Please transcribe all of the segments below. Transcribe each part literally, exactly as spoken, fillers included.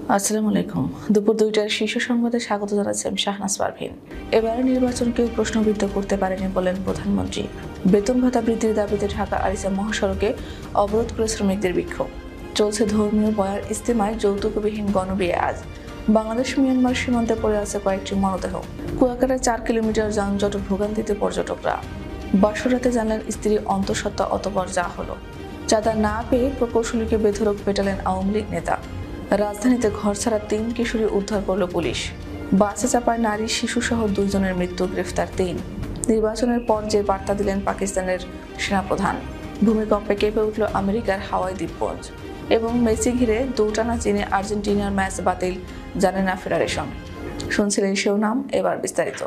আসসালামু আলাইকুম। দুপুর দুইটার শীর্ষ সংবাদে স্বাগত জানাচ্ছি আমি শাহনাজ পারভীন। এবারে নির্বাচনকেও প্রশ্নবিদ্ধ করতে পারেনি বলেন প্রধানমন্ত্রী। বেতন ভাতা বৃদ্ধির দাবিতে ঢাকা আরিচা মহাসড়কে অবরোধ করে শ্রমিকদের বিক্ষোভ। চলছে ধর্মীয় বয়ার ইজতেমায় যৌতুকবিহীন গণবিয়ে আজ। বাংলাদেশ মিয়ানমার সীমান্তে পড়ে আছে কয়েকটি মরদেহ। কুয়াকাটায় চার কিলোমিটার যানজট ভোগান্তিতে পর্যটকরা। বাসরাতে জানলেন স্ত্রী অন্তঃসত্ত্বা, অতঃপর যা হলো। চাঁদা না পেয়ে প্রকৌশলীকে বেধড়ক পেটালেন আওয়ামী লীগ নেতা। রাজধানীতে ঘরছাড়া তিন কিশোরী উদ্ধার করল পুলিশ। বাসে চাপায় নারী শিশু সহ দুইজনের মৃত্যু, গ্রেফতার তিন। নির্বাচনের পর যে বার্তা দিলেন পাকিস্তানের সেনাপ্রধান। ভূমিকম্পে কেঁপে উঠল আমেরিকার হাওয়াই দ্বীপপুঞ্জ। এবং মেসি ঘিরে দৌটানা চীনে আর্জেন্টিনার ম্যাচ বাতিল, জানে না ফেডারেশন। শুনছিলেন সেও নাম, এবার বিস্তারিত।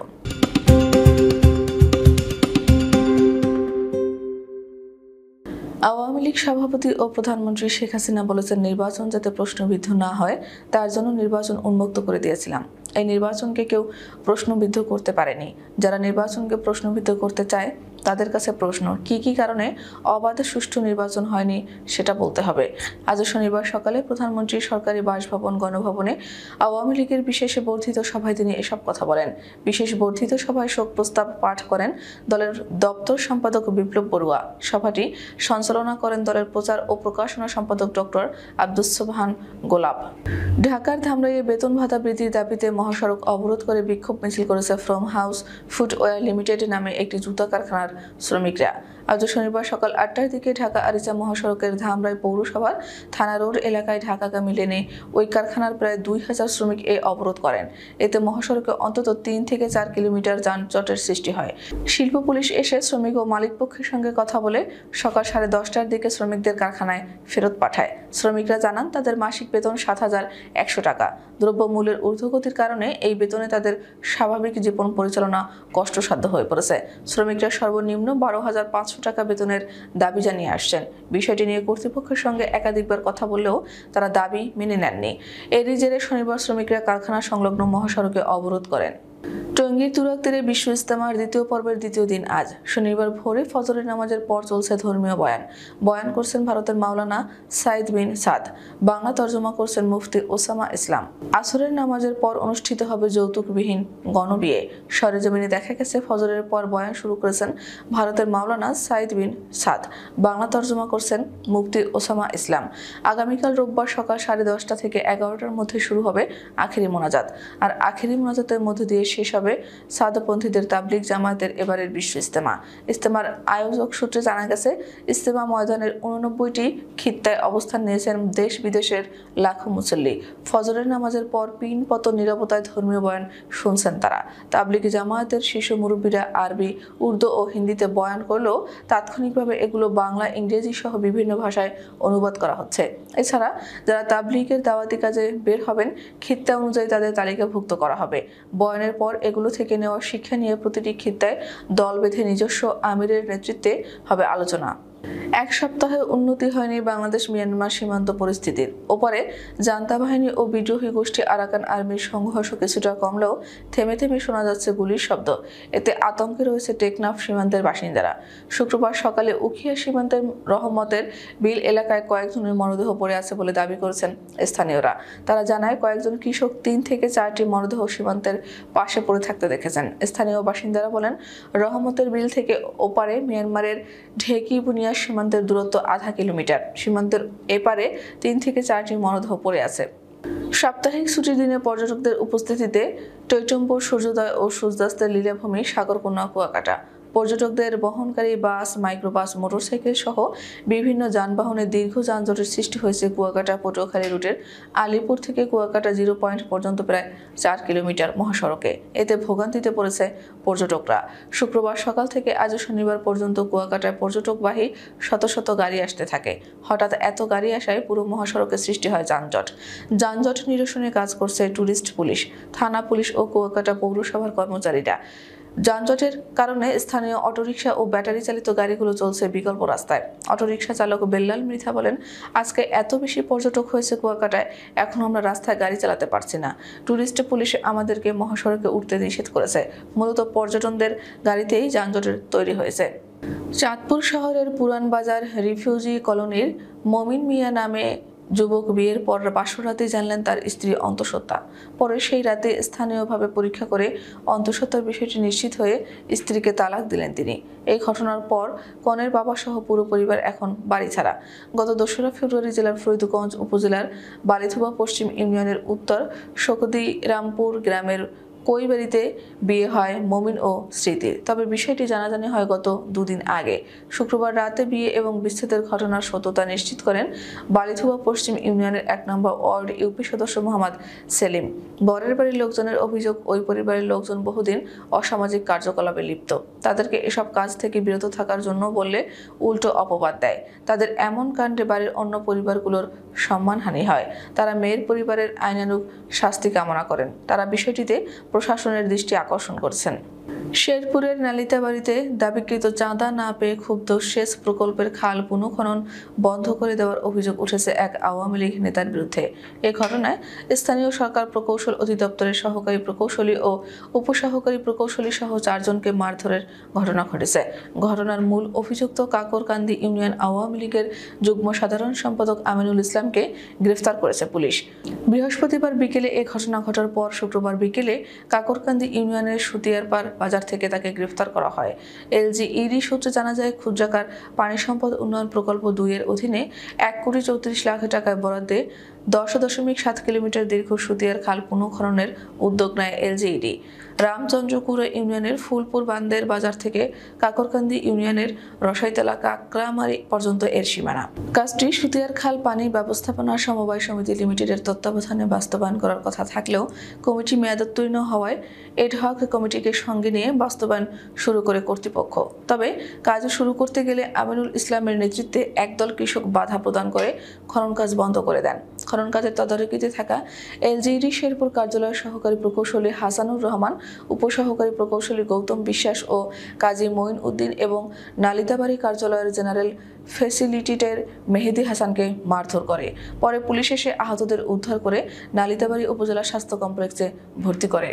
আওয়ামী লীগ সভাপতি ও প্রধানমন্ত্রী শেখ হাসিনা বলেছেন, নির্বাচন যাতে প্রশ্নবিদ্ধ না হয় তার জন্য নির্বাচন উন্মুক্ত করে দিয়েছিলাম। এই নির্বাচনকে কেউ প্রশ্নবিদ্ধ করতে পারেনি। যারা নির্বাচনকে প্রশ্নবিদ্ধ করতে চায় তাদের কাছে প্রশ্ন, কি কি কারণে অবাধ সুষ্ঠু নির্বাচন হয়নি সেটা বলতে হবে। আজ শনিবার সকালে প্রধানমন্ত্রী সরকারি বাসভবন গণভবনে আওয়ামী লীগের বিশেষ বর্ধিত সভায় তিনি এসব কথা বলেন। বিশেষ বর্ধিত সভায় শোক প্রস্তাব পাঠ করেন দলের দপ্তর সম্পাদক বিপ্লব বড়ুয়া। সভাটি সঞ্চালনা করেন দলের প্রচার ও প্রকাশনা সম্পাদক ডক্টর আব্দুস সোবহান গোলাপ। ঢাকার ধামরাইয়ে বেতন ভাতা বৃদ্ধির দাবিতে মহাসড়ক অবরোধ করে বিক্ষোভ মিছিল করেছে ফ্রম হাউস ফুটওয়্যার লিমিটেড নামে একটি জুতা কারখানার শ্রমিকরা। আজ শনিবার সকাল আটটার দিকে ঢাকা আরিচা মহাসড়কের ধামরাই পৌরসভার থানা রোড এলাকায় ঢাকাগামী লেনে ওই কারখানার প্রায় দুই হাজার শ্রমিক এই অবরোধ করেন। এতে মহাসড়কে অন্তত তিন থেকে চার কিলোমিটার যানজটের সৃষ্টি হয়। শিল্প পুলিশ এসে শ্রমিক ও মালিক পক্ষের সঙ্গে কথা বলে সকাল সাড়ে দশটার দিকে শ্রমিকদের কারখানায় ফেরত পাঠায়। শ্রমিকরা জানান, তাদের মাসিক বেতন সাত হাজার একশো টাকা। দ্রব্যমূল্যের ঊর্ধ্বগতির কারণে এই বেতনে তাদের স্বাভাবিক জীবন পরিচালনা কষ্টসাধ্য হয়ে পড়েছে। শ্রমিকরা সর্বনিম্ন বারো হাজার পাঁচশো টাকা বেতনের দাবি জানিয়ে আসছেন। বিষয়টি নিয়ে কর্তৃপক্ষের সঙ্গে একাধিকবার কথা বললেও তারা দাবি মেনে নেননি। এরই জেরে শনিবার শ্রমিকরা কারখানা সংলগ্ন মহাসড়কে অবরোধ করেন। টঙ্গীর তুরাগ তীরে বিশ্ব ইজতেমার দ্বিতীয় পর্বের দ্বিতীয় দিন আজ। শনিবার ভোরে ফজরের নামাজের পর চলছে ধর্মীয় বয়ান। বয়ান করছেন ভারতের মাওলানা সাইদ বিন সাদ। বাংলা তর্জমা করছেন মুফতি ওসামা ইসলাম। আসরের নামাজের পর অনুষ্ঠিত হবে যৌতুকবিহীন গণবিয়ে। সরেজমিনে দেখা গেছে, ফজরের পর বয়ান শুরু করেছেন ভারতের মাওলানা সাইদ বিন সাদ। বাংলা তর্জমা করছেন মুফতি ওসামা ইসলাম। আগামীকাল রোববার সকাল সাড়ে দশটা থেকে এগারোটার মধ্যে শুরু হবে আখেরি মোনাজাত। আর আখেরি মোনাজাতের মধ্য দিয়ে শেষ হবে সাদপন্থীদের তাবলিগ জামায়াতের এবারের বিশ্ব ইজতেমা। ইজতেমার আয়োজক সূত্রে জানা গেছে, ইজতেমা ময়দানের উননব্বইটি খিত্তায় অবস্থান নিয়েছেন দেশ বিদেশের লাখো মুসল্লি। ফজরের নামাজের পর পিন পত নীরবতায় ধর্মীয় বয়ান শুনছেন তারা। তাবলিগ জামায়াতের শীর্ষ মুরব্বীরা আরবি, উর্দু ও হিন্দিতে বয়ান করলেও তাৎক্ষণিকভাবে এগুলো বাংলা, ইংরেজি সহ বিভিন্ন ভাষায় অনুবাদ করা হচ্ছে। এছাড়া যারা তাবলিগের দাওয়াতি কাজে বের হবেন, খিত্তা অনুযায়ী তাদের তালিকাভুক্ত করা হবে। বয়ানের পর এগুলো থেকে নেওয়া শিক্ষা নিয়ে প্রতিটি খিত্তায় দল বেঁধে নিজস্ব আমিরের নেতৃত্বে হবে আলোচনা। এক সপ্তাহে উন্নতি হয়নি বাংলাদেশ মিয়ানমার সীমান্ত পরিস্থিতির। ওপারে জান্তা বাহিনী ও বিদ্রোহী গোষ্ঠী আরাকান আর্মির সংঘর্ষ কিছুটা কমলেও থেমে থেমে শোনা যাচ্ছে গুলির শব্দ। এতে আতঙ্কে রয়েছে টেকনাফ সীমান্তের বাসিন্দারা। শুক্রবার সকালে উখিয়া সীমান্তের রহমতের বিল এলাকায় কয়েকজনের মরদেহ পড়ে আছে বলে দাবি করেছেন স্থানীয়রা। তারা জানায়, কয়েকজন কৃষক তিন থেকে চারটি মরদেহ সীমান্তের পাশে পড়ে থাকতে দেখেছেন। স্থানীয় বাসিন্দারা বলেন, রহমতের বিল থেকে ওপারে মিয়ানমারের ঢেকি বুনিয়া সীমান্তের দূরত্ব আধা কিলোমিটার। সীমান্তের এপারে তিন থেকে চারটি মরদেহ পড়ে আছে। সাপ্তাহিক ছুটির দিনে পর্যটকদের উপস্থিতিতে টৈটম্বুর সূর্যোদয় ও সূর্যাস্তের লীলাভূমি সাগরকন্যা কুয়াকাটা। পর্যটকদের বহনকারী বাস, মাইক্রোবাস, মোটরসাইকেল সহ বিভিন্ন যানবাহনে দীর্ঘ যানজটের সৃষ্টি হয়েছে কুয়াকাটা পটুয়াখালী রুটের আলিপুর থেকে কুয়াকাটা জিরো পয়েন্ট পর্যন্ত প্রায় চার কিলোমিটার মহাসড়কে। এতে ভোগান্তিতে পড়েছে পর্যটকরা। শুক্রবার সকাল থেকে আজ শনিবার পর্যন্ত কুয়াকাটায় পর্যটকবাহী শত শত গাড়ি আসতে থাকে। হঠাৎ এত গাড়ি আসায় পুরো মহাসড়কে সৃষ্টি হয় যানজট। যানজট নিরসনে কাজ করছে ট্যুরিস্ট পুলিশ, থানা পুলিশ ও কুয়াকাটা পৌরসভার কর্মচারীরা। যানজটের কারণে স্থানীয় অটোরিকশা ও ব্যাটারি চালিত গাড়িগুলো চলছে বিকল্প রাস্তায়। অটোরিকশা চালক বেল্লাল মৃধা বলেন, আজকে এত বেশি পর্যটক হয়েছে কুয়াকাটায়, এখন আমরা রাস্তায় গাড়ি চালাতে পারছি না। ট্যুরিস্ট পুলিশ আমাদেরকে মহাসড়কে উঠতে নিষেধ করেছে। মূলত পর্যটকদের গাড়িতেই যানজটের তৈরি হয়েছে। চাঁদপুর শহরের পুরান বাজার রিফিউজি কলোনির মমিন মিয়া নামে যুবক বিয়ের পর বাসর রাতেই জানলেন তার স্ত্রী অন্তঃসত্ত্বা। পরে সেই রাতে স্থানীয়ভাবে পরীক্ষা করে অন্তঃসত্ত্বার বিষয়টি নিশ্চিত হয়ে স্ত্রীকে তালাক দিলেন তিনি। এই ঘটনার পর কনের বাবা সহ পুরো পরিবার এখন বাড়ি ছাড়া। গত দোসরা ফেব্রুয়ারি জেলার ফরিদগঞ্জ উপজেলার বালিথুবা পশ্চিম ইউনিয়নের উত্তর শকদিরামপুর গ্রামের কৈবাড়িতে বিয়ে হয় মমিন ও স্মৃতির। তবে বিষয়টি জানাজানি হয় গত দুদিন আগে। শুক্রবার রাতে বিয়ে এবং বিচ্ছেদের ঘটনার সত্যতা নিশ্চিত করেন বালিথুবা পশ্চিম ইউনিয়নের এক নম্বর ওয়ার্ড ইউপি সদস্য মোহাম্মদ সেলিম। বরের বাড়ির লোকজনের অভিযোগ, ওই পরিবারের লোকজন বহুদিন অসামাজিক কার্যকলাপে লিপ্ত। তাদেরকে এসব কাজ থেকে বিরত থাকার জন্য বললে উল্টো অপবাদ দেয়। তাদের এমন কাণ্ডে বাড়ির অন্য পরিবারগুলোর সম্মানহানি হয়। তারা মেয়ের পরিবারের আইনানুগ শাস্তি কামনা করেন। তারা বিষয়টিতে প্রশাসনের দৃষ্টি আকর্ষণ করছেন। শেরপুরের নালিতাবাড়িতে দাবিকৃত চাঁদা না পেয়ে ক্ষুব্ধ সেচ প্রকল্পের খাল পুনঃখনন বন্ধ করে দেওয়ার অভিযোগ উঠেছে এক আওয়ামী লীগ নেতার বিরুদ্ধে। এ ঘটনায় স্থানীয় সরকার প্রকৌশল অধিদপ্তরের সহকারী প্রকৌশলী ও উপসহকারী প্রকৌশলী সহ চারজনকে মারধরের ঘটনা ঘটেছে। ঘটনার মূল অভিযুক্ত কাকরকান্দি ইউনিয়ন আওয়ামী লীগের যুগ্ম সাধারণ সম্পাদক আমিনুল ইসলামকে গ্রেফতার করেছে পুলিশ। বৃহস্পতিবার বিকেলে এ ঘটনা ঘটার পর শুক্রবার বিকেলে কাকরকান্দি ইউনিয়নের সুতিয়ারপাড় বাজার থেকে তাকে গ্রেফতার করা হয়। এলজিইডি সূত্রে জানা যায়, ক্ষুদ্রাকার পানি সম্পদ উন্নয়ন প্রকল্প দুই এর অধীনে এক কোটি চৌত্রিশ লাখ টাকায় বরাদ্দে দশ দশমিক সাত কিলোমিটার দীর্ঘ সুতিয়ার খাল পুনঃখননের উদ্যোগ নেয় এলজিইডি। রামচন্দ্রপুর ইউনিয়নের ফুলপুর বান্দের বাজার থেকে কাকরকান্দি ইউনিয়নের রসাইতলা কাকরামারি পর্যন্ত এর সীমানা। কাজটি সুতিয়ার খাল পানি ব্যবস্থাপনা সমবায় সমিতি লিমিটেডের তত্ত্বাবধানে বাস্তবায়ন করার কথা থাকলেও কমিটি মেয়াদোত্তীর্ণ হওয়ায় এডহক কমিটিকে সঙ্গে নিয়ে বাস্তবায়ন শুরু করে কর্তৃপক্ষ। তবে কাজ শুরু করতে গেলে আমিনুল ইসলামের নেতৃত্বে একদল কৃষক বাধা প্রদান করে খনন কাজ বন্ধ করে দেন। খনন কাজের তদারকিতে থাকা এলজিইডি শেরপুর কার্যালয়ের সহকারী প্রকৌশলী হাসানুর রহমান, উপসহকারী প্রকৌশলী গৌতম বিশ্বাস ও কাজী মঈন উদ্দিন এবং নালিতাবাড়ি কার্যালয়ের জেনারেল ফ্যাসিলিটেটর মেহেদি হাসানকে মারধর করে। পরে পুলিশ এসে আহতদের উদ্ধার করে নালিতাবাড়ি উপজেলা স্বাস্থ্য কমপ্লেক্সে ভর্তি করে।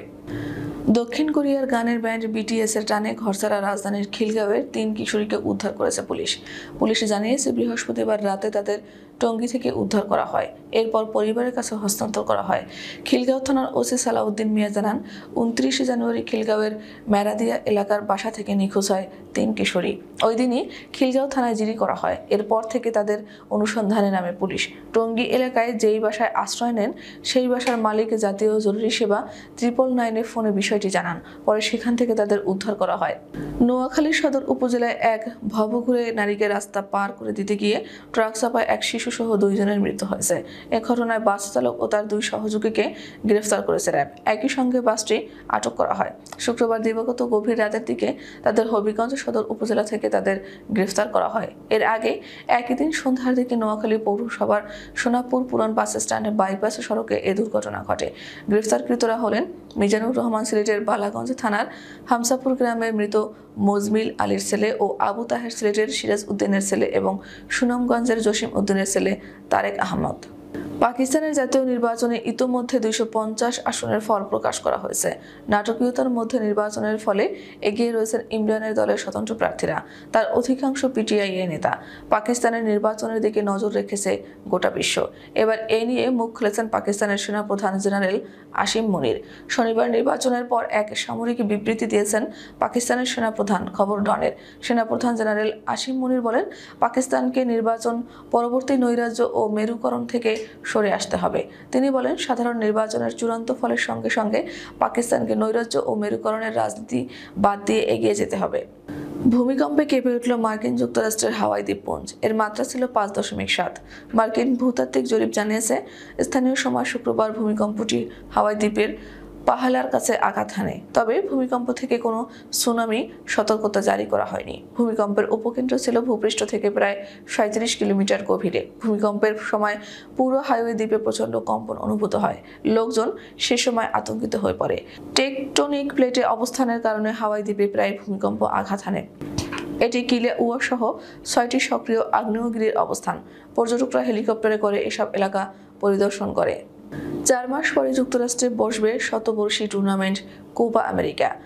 দক্ষিণ কোরিয়ার গানের ব্যান্ড বিটিএস এর টানে ঘরছাড়া রাজধানীর খিলগাঁওয়ের তিন কিশোরীকে উদ্ধার করেছে পুলিশ। পুলিশ জানিয়েছে, বৃহস্পতিবার রাতে তাদের টঙ্গী থেকে উদ্ধার করা হয়। এরপর পরিবারের কাছে হস্তান্তর করা হয়। খিলগাঁও থানার ওসি সালাউদ্দিন মিয়া জানান, উনত্রিশে জানুয়ারি খিলগাঁওয়ের মেরাদিয়া এলাকার বাসা থেকে নিখোঁজ হয় তিন কিশোরী। ওই দিনই খিলগাঁও থানায় জিডি করা হয়। এরপর থেকে তাদের অনুসন্ধানে নামে পুলিশ। টঙ্গী এলাকায় যেই বাসায় আশ্রয় নেন সেই বাসার মালিক জাতীয় জরুরি সেবা ট্রিপল নাইনে ফোনে বিষয়টি জানান। পরে সেখান থেকে তাদের উদ্ধার করা হয়। নোয়াখালী সদর উপজেলায় এক ভবঘুরে নারীকে রাস্তা পার করে দিতে গিয়ে ট্রাক চাপায় এক শিশু সহ দুইজনের মৃত্যু হয়েছে। এ ঘটনায় বাস চালক ও তার দুই সহযোগীকে গ্রেফতার করেছে র্যাব। একই সঙ্গে বাসটি আটক করা হয়। শুক্রবার দিবাগত গভীর রাতের দিকে তাদের হবিগঞ্জ সদর উপজেলা থেকে তাদের গ্রেফতার করা হয়। এর আগে একই দিন সন্ধ্যার দিকে নোয়াখালী পৌরসভার সোনাপুর পুরান বাস স্ট্যান্ডে বাইপাস সড়কে এ দুর্ঘটনা ঘটে। গ্রেফতারকৃতরা হলেন মিজানুর রহমান সিলেটের বালাগঞ্জ থানার হামসাপুর গ্রামের মৃত মজমিল আলীর ছেলে ও আবু তাহের সিলেটের সিরাজ উদ্দিনের ছেলে এবং সুনামগঞ্জের জসিম উদ্দিনের ছেলে তারেক আহমদ। পাকিস্তানের জাতীয় নির্বাচনে ইতোমধ্যে দুইশো পঞ্চাশ আসনের ফল প্রকাশ করা হয়েছে। নাটকীয়তার মধ্যে নির্বাচনের ফলে এগিয়ে রয়েছেন ইমরানের দলের স্বতন্ত্র প্রার্থীরা। তার অধিকাংশ পিটিআই এর নেতা। পাকিস্তানের নির্বাচনের দিকে নজর রেখেছে গোটা বিশ্ব। এবার এ নিয়ে মুখ খুলেছেন পাকিস্তানের সেনাপ্রধান জেনারেল আসিম মুনির। শনিবার নির্বাচনের পর এক সামরিক বিবৃতি দিয়েছেন পাকিস্তানের সেনাপ্রধান। খবর ডনের সেনাপ্রধান জেনারেল আসিম মুনির বলেন, পাকিস্তানকে নির্বাচন পরবর্তী নৈরাজ্য ও মেরুকরণ থেকে সরে আসতে হবে। তিনি বলেন, সাধারণ নির্বাচনের চূড়ান্ত ফলের সঙ্গে সঙ্গে পাকিস্তানকে নৈরাজ্য ও মেরুকরণের রাজনীতি বাদ দিয়ে এগিয়ে যেতে হবে। ভূমিকম্পে কেঁপে উঠল মার্কিন যুক্তরাষ্ট্রের হাওয়াই দ্বীপপুঞ্জ। এর মাত্রা ছিল পাঁচ দশমিক সাত। মার্কিন ভূতাত্ত্বিক জরিপ জানিয়েছে, স্থানীয় সময় শুক্রবার ভূমিকম্পটি হাওয়াই দ্বীপের পাহালার কাছে আঘাত হানে। তবে ভূমিকম্প থেকে কোনো সুনামি সতর্কতা জারি করা হয়নি। ভূমিকম্পের উপকেন্দ্র ছিল ভূপৃষ্ঠ থেকে প্রায় সাঁত্রিশ কিলোমিটার গভীরে। ভূমিকম্পের সময় পুরো হাওয়াই দ্বীপে প্রচণ্ড কম্পন অনুভূত হয়। লোকজন সে সময় আতঙ্কিত হয়ে পড়ে। টেকটনিক প্লেটে অবস্থানের কারণে হাওয়াই দ্বীপে প্রায় ভূমিকম্প আঘাত হানে। এটি কিলেউয়া সহ ছয়টি সক্রিয় আগ্নেয়গিরির অবস্থান। পর্যটকরা হেলিকপ্টারে করে এসব এলাকা পরিদর্শন করে। চার মাস পরে যুক্তরাষ্ট্রে বসবে শতবর্ষী tournament Copa America.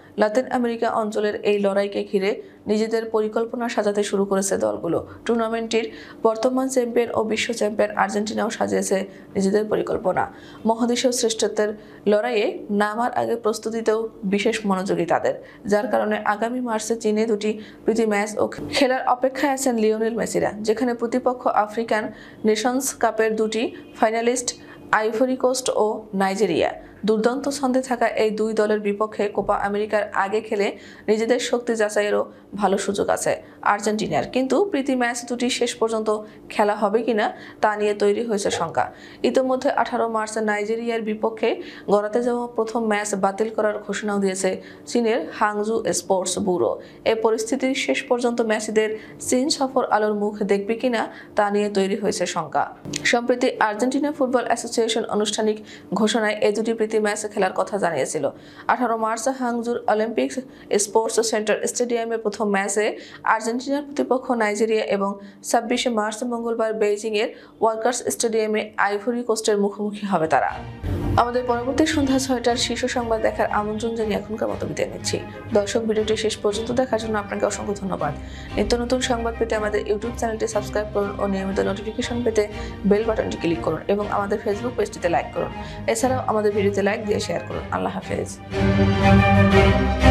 Latin America অঞ্চলের এই লড়াইকে ঘিরে নিজেদের পরিকল্পনা সাজাতে শুরু করেছে দলগুলো। টুর্নামেন্টটির বর্তমান চ্যাম্পিয়ন ও বিশ্ব চ্যাম্পিয়ন আর্জেন্টিনাও সাজিয়েছে নিজেদের পরিকল্পনা। মহাদেশীয় শ্রেষ্ঠত্বের লড়াইয়ে নামার আগে প্রস্তুতিতেও বিশেষ মনোযোগী তাদের, যার কারণে আগামী মার্চে চীনে দুটি প্রীতি ম্যাচ ও খেলার অপেক্ষায় আছেন লিওনেল মেসিরা, যেখানে প্রতিপক্ষ আফ্রিকান নেশনস কাপের দুটি ফাইনালিস্ট আইভরি কোস্ট ও নাইজেরিয়া। দুর্দান্ত ছন্দে থাকা এই দুই দলের বিপক্ষে কোপা আমেরিকার আগে খেলে নিজেদের শক্তি যাচাইয়েরও ভালো সুযোগ আছে আর্জেন্টিনার। কিন্তু প্রীতি ম্যাচ দুটি শেষ পর্যন্ত খেলা হবে কিনা তা নিয়ে তৈরি হয়েছে শঙ্কা। ইতিমধ্যে আঠারো মার্চ নাইজেরিয়ার বিপক্ষে গড়াতে যাওয়া প্রথম ম্যাচ বাতিল করার ঘোষণাও দিয়েছে চীনের হাংজু স্পোর্টস ব্যুরো। এই পরিস্থিতির শেষ পর্যন্ত মেসিদের চীন সফর আলোর মুখ দেখবে কিনা তা নিয়ে তৈরি হয়েছে শঙ্কা। সম্প্রতি আর্জেন্টিনা ফুটবল অ্যাসোসিয়েশন আনুষ্ঠানিক ঘোষণায় এই দুটি প্রীতি ম্যাচ খেলার কথা জানিয়েছিল। আঠারো মার্চ হাংজুর অলিম্পিক স্পোর্টস সেন্টার স্টেডিয়ামে প্রথম ম্যাচে আর্জেন্টিনার প্রতিপক্ষ নাইজেরিয়া এবং ছাব্বিশে মার্চ মঙ্গলবার বেইজিং এর ওয়ার্কার্স স্টেডিয়ামে আইভরি কোস্টের মুখোমুখি হবে তারা। আমাদের পরবর্তী সন্ধ্যা ছয়টার শীর্ষ সংবাদ দেখার আমন্ত্রণ জানিয়ে এখনকার মতো বিদায় নিচ্ছি। দর্শক, ভিডিওটি শেষ পর্যন্ত দেখার জন্য আপনাকে অসংখ্য ধন্যবাদ। নিত্য নতুন সংবাদ পেতে আমাদের ইউটিউব চ্যানেলটি সাবস্ক্রাইব করুন ও নিয়মিত নোটিফিকেশন পেতে বেল বাটনটি ক্লিক করুন এবং আমাদের ফেসবুক পেজটিতে লাইক করুন। এছাড়াও আমাদের ভিডিওতে লাইক দিয়ে শেয়ার করুন। আল্লাহ হাফেজ।